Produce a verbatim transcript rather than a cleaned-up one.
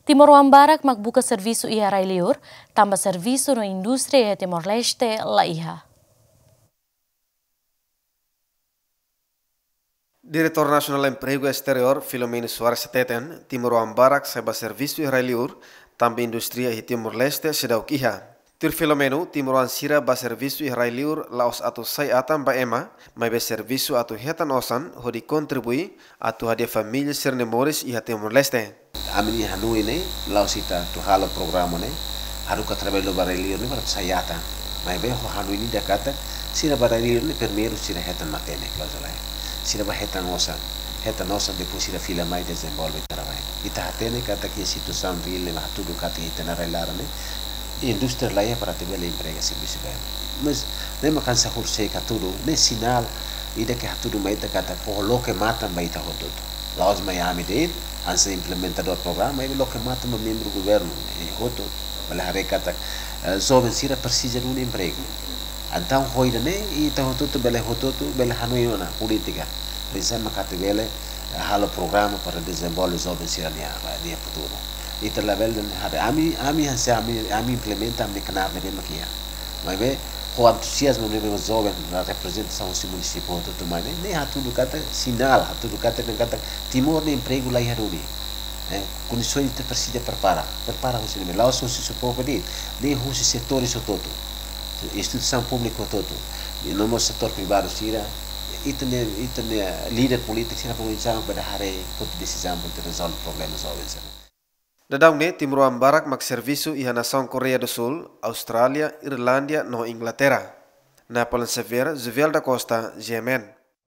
Timor Barak magbuka serviço iha railiur, tambah serviço no indústria Timor-Leste la iha. Diretor Nasional Emprego Exterior Filomeno Soares Teten, Timor Barak seba serviço iha railiur, tambah industria iha Timor-Leste sedau iha. Tir Filomeno, Timor Sira ba serviço iha railiur laos atu sai atam ba ema, mai be serviço atu hetan osan, hodi kontribui atu hadia família sernemores iha Timor-Leste. Amini hanu ini lau sita tu halo programa ne haru ka trabalho barelio ne para sayata mai be ho hanu ini dia kata sira barelio ne primeiro sira hetan matene clausula sira ba hetan osan hetan osan depois sira fila mai desenvolve trabalho ita hatene kata que situação real ne tudo kata ita na relar ne indústria lá é para ter bela emprego serviço bem mas nem makan sahur sei ka tudo ne sinal ida que tudo mai ta kata por lo que mata mai ta hotudo laos Miami Dade ansa implementador programa ele lo que mata um membro do governo e outro bela recata jovem sira precisa de um emprego então hoida ne e tá outro bela outro bela hanoiona política precisa makate bela halo programa para desenvolver jovem sira nia nia futuro e tá level de ami ami hansa ami ami implementa me canar ne makia mas be o entusiasmo ne be jovem na representação do município outro mais ne ha tudo kata sinal ha tudo kata ne kata Timor ne emprego lá haruni eh condições de precisa prepara prepara o cinema lá o se supor pedir ne o setores todo instituição pública todo e no setor privado sira itne itne líder político sira pengusaha pada hari pot decisão untuk resolve problemas jovens. Dadang ne Timor Barak mak serviço iha nação Korea do Sul, Austrália, Irlândia no Inglaterra. Na Palan Severa, Zuvel da Costa, Yemen.